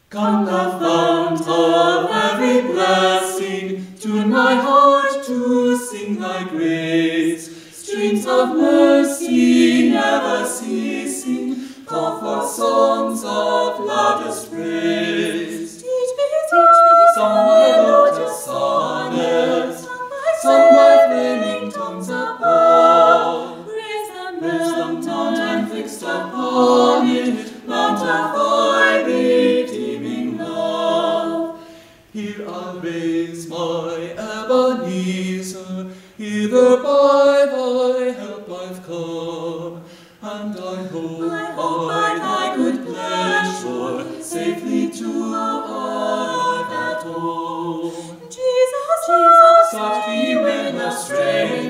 Come the fount of every blessing, tune my heart to sing thy grace. Streams of mercy never ceasing, call forth songs of loudest praise. Teach me sung by lotus sonnets, sung by flaming tongues above. Raise the Mount and fixed upon it, mount of thy redeeming love. Here I'll raise my Ebenezer, hither by thy help I've come, and I hope by thy good pleasure safely to arrive at home. Jesus, Such be when a stranger